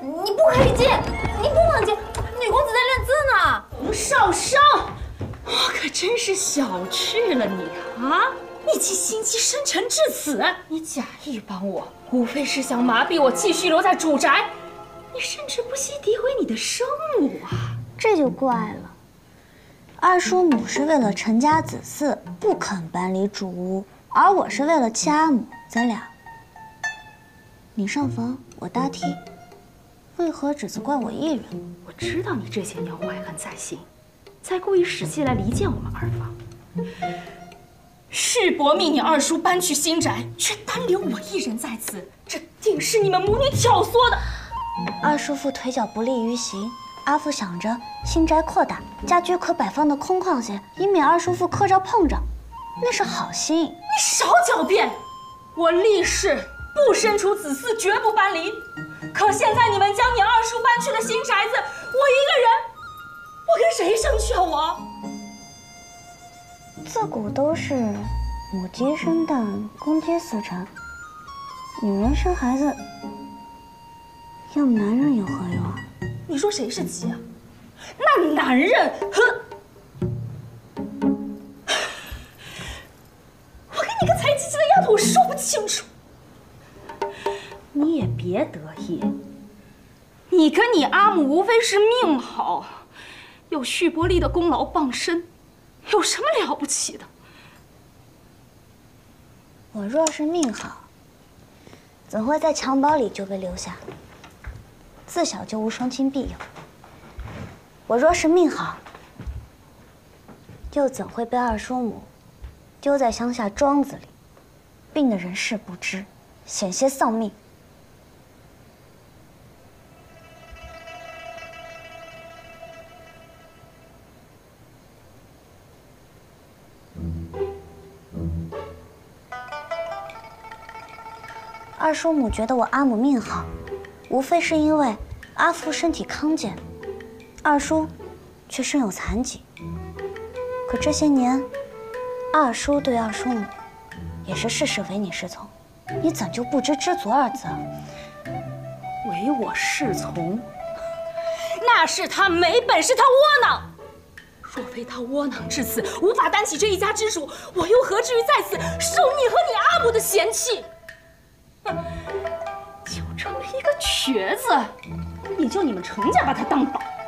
你不可以进，你不能进，女公子在练字呢。 洪少商，我可真是小觑了你啊！你竟心机深沉至此，你假意帮我，无非是想麻痹我继续留在主宅。你甚至不惜诋毁你的生母啊！ 这就怪了。二叔母是为了陈家子嗣不肯搬离主屋，而我是为了妻阿母，咱俩你上房，我搭梯，为何只责怪我一人？ 我知道你这些年怀恨在心，才故意使计来离间我们二房。世伯命你二叔搬去新宅，却单留我一人在此，这定是你们母女挑唆的。 二叔父腿脚不利于行，阿父想着新宅扩大，家居可摆放的空旷些，以免二叔父磕着碰着，那是好心。 你少狡辩！我立誓不生出子嗣，绝不搬离。可现在你们将你二叔搬去了新宅子，我一个人，我跟谁生去啊我？ 自古都是母鸡生蛋，公鸡死产，女人生孩子要男人有何用啊？ 你说谁是鸡啊？那男人，哼！我跟你个才几岁的丫头，我说不清楚。你也别得意，你跟你阿母无非是命好，有续伯利的功劳傍身，有什么了不起的？ 我若是命好，怎会在襁褓里就被留下？自小就无双亲庇佑。我若是命好，又怎会被二叔母丢在乡下庄子里，病得人事不知，险些丧命？二叔母觉得我阿母命好，无非是因为阿父身体康健，二叔却身有残疾。可这些年，二叔对二叔母也是事事唯你是从，你怎就不知知足二字？ 唯我是从，那是他没本事，他窝囊。若非他窝囊至此，无法担起这一家之主，我又何至于在此受你和你阿母的嫌弃？就这么一个瘸子，也就你们程家把他当宝。